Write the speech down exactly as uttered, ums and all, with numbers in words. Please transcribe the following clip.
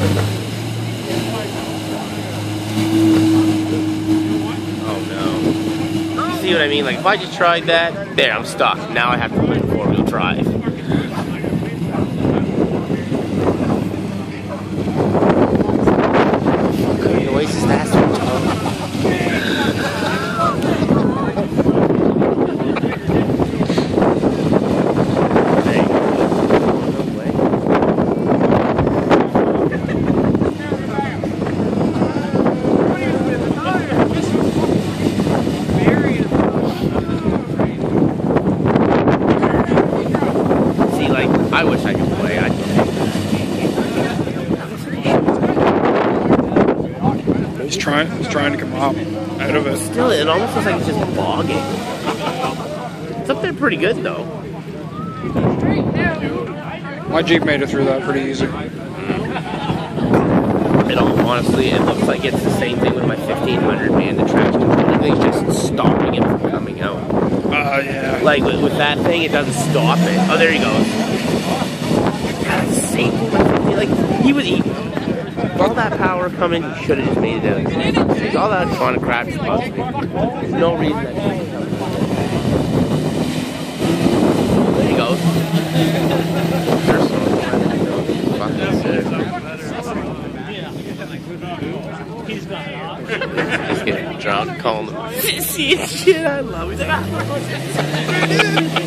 Oh no. You see what I mean? Like if I just tried that, there, I'm stuck. Now I have to put in four-wheel drive. What kind of noise is that? I wish I could play. I'd play. He's trying. He's trying to come up out of it. Still, it almost looks like it's just bogging. It's up there pretty good though. My Jeep made it through that pretty easy. It all, honestly, it looks like it's the same thing with my fifteen hundred, man. The traction completely is just stopping it from coming out. Uh, yeah. Like with, with that thing, it doesn't stop it. Oh, there he goes. God, it's the same thing with fifteen. Like, he was eating. All that power coming, he should have just made it out. There's all that trying to crap is supposed to be. There's no reason that. There he goes. Fucking sick. He's getting drunk, calling him sissy and shit. I love it. He's like, ah.